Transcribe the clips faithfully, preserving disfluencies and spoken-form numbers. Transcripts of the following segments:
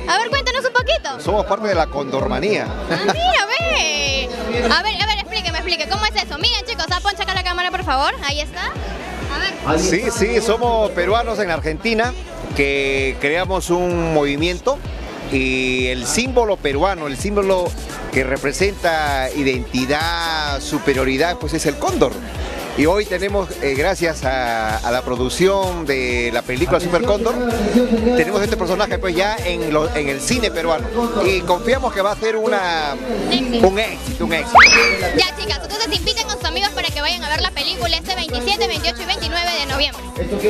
A ver, cuéntanos un poquito. Somos parte de la condormanía. Ah, mira, ve. A ver, a ver, explíqueme, explíqueme, ¿cómo es eso? Miren, chicos, ah, poncha acá la cámara, por favor. Ahí está. A ver. Sí, sí, somos peruanos en Argentina que creamos un movimiento y el símbolo peruano, el símbolo que representa identidad, superioridad, pues es el cóndor. Y hoy tenemos, eh, gracias a, a la producción de la película Super Cóndor, tenemos este personaje pues ya en, lo, en el cine peruano. Y confiamos que va a ser una, un éxito, un éxito. Ya, chicas, entonces inviten a sus amigos para que vayan a ver la película este veintisiete, veintiocho y veintinueve de noviembre.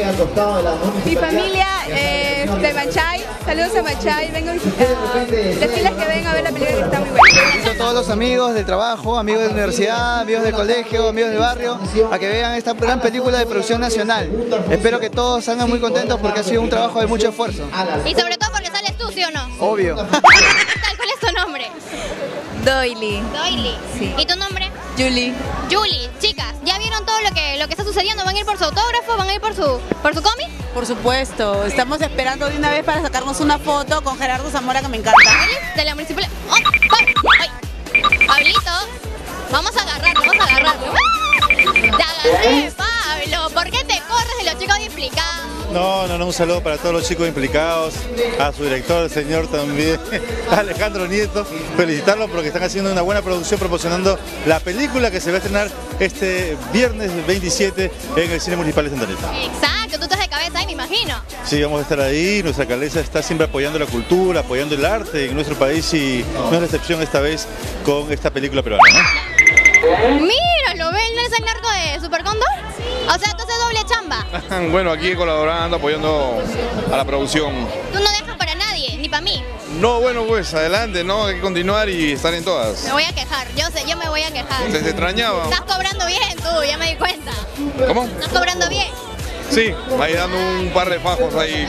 Mi familia eh, de Machay, saludos a Machay, vengo a decirles que vengan a ver la película que está muy buena. Invito a todos los amigos del trabajo, amigos de la universidad, amigos del colegio, amigos del barrio, a que vean esta gran película de producción nacional. Espero que todos salgan muy contentos porque ha sido un trabajo de mucho esfuerzo. Y sobre todo porque sales tú, ¿sí o no? Obvio. ¿Cuál es tu nombre? Doily. Doily. Sí. ¿Y tu nombre? Julie. Julie. Chicas, ¿ya vieron todo lo que, lo que está sucediendo? ¿Van a ir por su autógrafo? ¿Van a ir por su, por su cómic? Por supuesto, estamos esperando de una vez para sacarnos una foto con Gerardo Zamora, que me encanta. De la municipal. ¡Oh! ¡Ay! Pablito, vamos a agarrarlo, vamos a agarrarlo. ¡Te agarré, Pablo! ¿Por qué te corres de los chicos implicados? No, no, no, un saludo para todos los chicos implicados, a su director, el señor también, Alejandro Nieto, felicitarlos porque están haciendo una buena producción promocionando la película que se va a estrenar este viernes veintisiete en el Cine Municipal de Santanita. Exacto, tú estás de cabeza ahí, me imagino. Sí, vamos a estar ahí, nuestra alcaldesa está siempre apoyando la cultura, apoyando el arte en nuestro país y no es la excepción esta vez con esta película peruana, ¿no? Míralo, ¿ves? ¿No eres el narco de Super Cóndor? O sea, tú haces doble chamba. Bueno, aquí colaborando, apoyando a la producción. Tú no dejas para nadie, ni para mí. No, bueno, pues adelante, ¿no? Hay que continuar y estar en todas. Me voy a quejar, yo sé, yo me voy a quejar. Se te extrañaba. Estás cobrando bien tú, ya me di cuenta. ¿Cómo? ¿Estás cobrando bien? Sí, ahí dando un par de fajos ahí.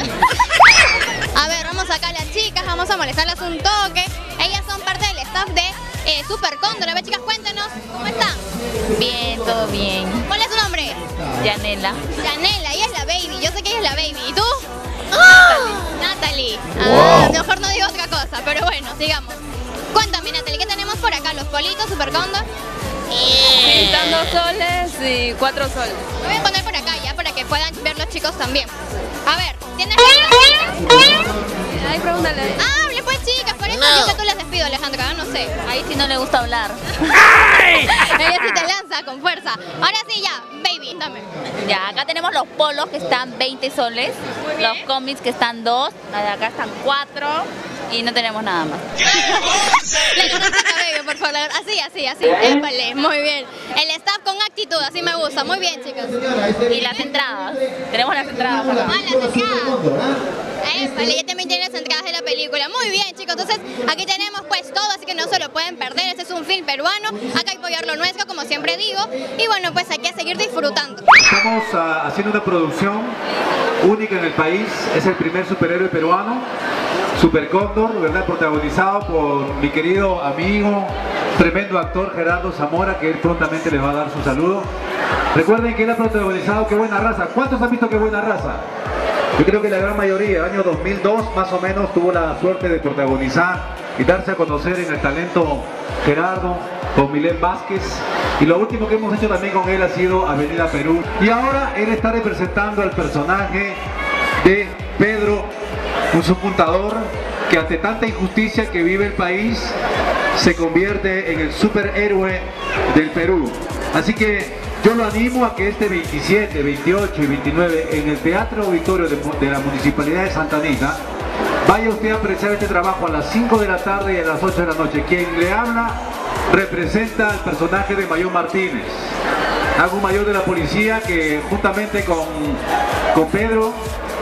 A ver, vamos acá a las chicas, vamos a molestarlas un toque. Ellas son parte del staff de eh, Super Cóndor. A ver, chicas, cuéntanos, ¿cómo están? Bien, todo bien. ¿Cuál es tu nombre? Yanela. Yanela, ella es la baby, yo sé que ella es la baby. ¿Y tú? Natalie. Natalie. Ah, Wow. mejor no digo otra cosa, pero bueno, sigamos. Cuéntame, Natalie, ¿qué tenemos por acá? Los politos, Super Cóndor. Están dos soles y cuatro soles. Lo voy a poner por acá ya para que puedan ver los chicos también. A ver, ¿tienes preguntas? Ay, pregúntale. Ah, hable pues, chicas, por eso No. yo que tú les despido, Alejandra, no sé. Ahí sí no le gusta hablar. Ella sí te lanza con fuerza. Ahora sí, ya, baby, dame. Ya, acá tenemos los polos que están veinte soles, los cómics que están dos, la de acá están cuatro y no tenemos nada más. Le agarraste el cabello, por favor. Así, así, así. Épale, muy bien. El staff con actitud, así me gusta. Muy bien, chicos. Y las entradas, tenemos las entradas acá. Ah, las entradas. Épale, ya también tienen las entradas de la película. Muy bien, chicos. Entonces, aquí tenemos pues todo, así que no se lo pueden perder. Este es un film peruano. Acá hay que apoyar lo nuestro, como siempre digo. Y bueno, pues hay que seguir disfrutando. Estamos uh, haciendo una producción única en el país. Es el primer superhéroe peruano, Super Cóndor, ¿verdad? Protagonizado por mi querido amigo, tremendo actor Gerardo Zamora, que él prontamente les va a dar su saludo. Recuerden que él ha protagonizado Qué Buena Raza. ¿Cuántos han visto Qué Buena Raza? Yo creo que la gran mayoría, año dos mil dos más o menos, tuvo la suerte de protagonizar y darse a conocer en el talento Gerardo con Milén Vázquez. Y lo último que hemos hecho también con él ha sido Avenida Perú. Y ahora él está representando al personaje de Pedro, un subcontador que ante tanta injusticia que vive el país se convierte en el superhéroe del Perú. Así que yo lo animo a que este veintisiete, veintiocho y veintinueve en el Teatro Auditorio de, de la Municipalidad de Santa Anita vaya usted a apreciar este trabajo a las cinco de la tarde y a las ocho de la noche. Quien le habla representa al personaje de Mayón Martínez, algún mayor de la policía que juntamente con, con Pedro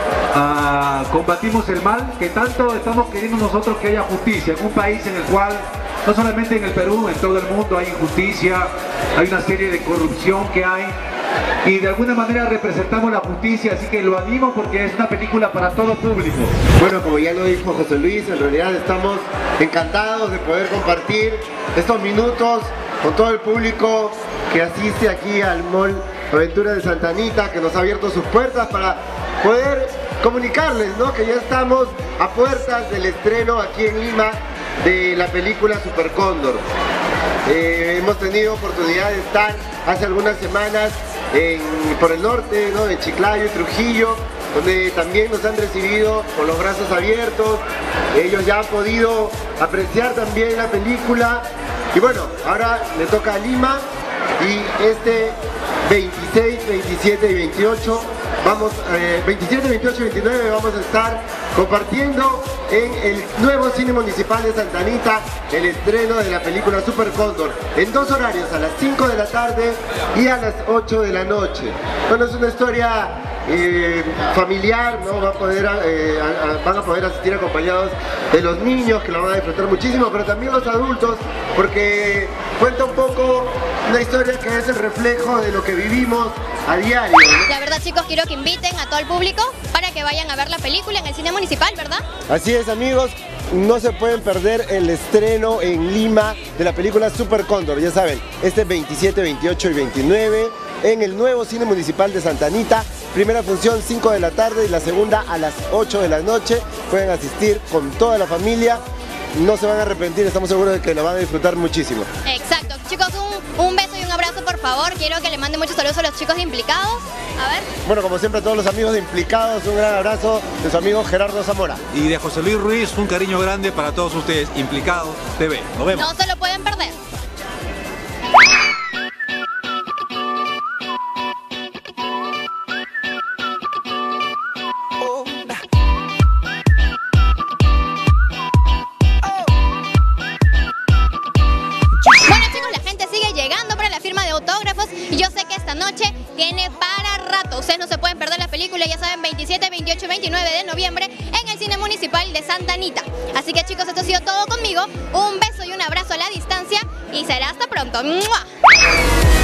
uh, combatimos el mal que tanto estamos queriendo nosotros que haya justicia en un país en el cual no solamente en el Perú, en todo el mundo hay injusticia, hay una serie de corrupción que hay y de alguna manera representamos la justicia, así que lo animo porque es una película para todo público. Bueno, como ya lo dijo José Luis, en realidad estamos encantados de poder compartir estos minutos con todo el público que asiste aquí al Mall Aventura de Santa Anita, que nos ha abierto sus puertas para poder comunicarles, ¿no?, que ya estamos a puertas del estreno aquí en Lima de la película Super Cóndor. Eh, hemos tenido oportunidad de estar hace algunas semanas en, por el norte, ¿no?, en Chiclayo y Trujillo, donde también nos han recibido con los brazos abiertos. Ellos ya han podido apreciar también la película. Y bueno, ahora le toca a Lima y este veintiséis, veintisiete y veintiocho, vamos, eh, veintisiete, veintiocho y veintinueve vamos a estar compartiendo en el nuevo Cine Municipal de Santa Anita el estreno de la película Super Cóndor en dos horarios, a las cinco de la tarde y a las ocho de la noche. Bueno, es una historia eh, familiar, ¿no? Va a poder, eh, a, a, van a poder asistir acompañados de los niños, que lo van a disfrutar muchísimo, pero también los adultos, porque cuenta un poco una historia que es el reflejo de lo que vivimos a diario, ¿no? La verdad, chicos, quiero que inviten a todo el público para que vayan a ver la película en el Cine Municipal, ¿verdad? Así es, amigos, no se pueden perder el estreno en Lima de la película Super Cóndor, ya saben, este veintisiete, veintiocho y veintinueve en el nuevo Cine Municipal de Santa Anita. Primera función cinco de la tarde y la segunda a las ocho de la noche. Pueden asistir con toda la familia, no se van a arrepentir, estamos seguros de que lo van a disfrutar muchísimo. Exacto, chicos, un, un beso y un abrazo, por favor. Quiero que le manden muchos saludos a los chicos implicados. A ver. Bueno, como siempre, a todos los amigos de Implicados, un gran abrazo de su amigo Gerardo Zamora. Y de José Luis Ruiz, un cariño grande para todos ustedes. Implicados T V. Nos vemos. No se lo pueden perder. Y yo sé que esta noche tiene para rato. Ustedes no se pueden perder la película, ya saben, veintisiete, veintiocho y veintinueve de noviembre en el Cine Municipal de Santa Anita. Así que, chicos, esto ha sido todo conmigo. Un beso y un abrazo a la distancia y será hasta pronto. ¡Mua!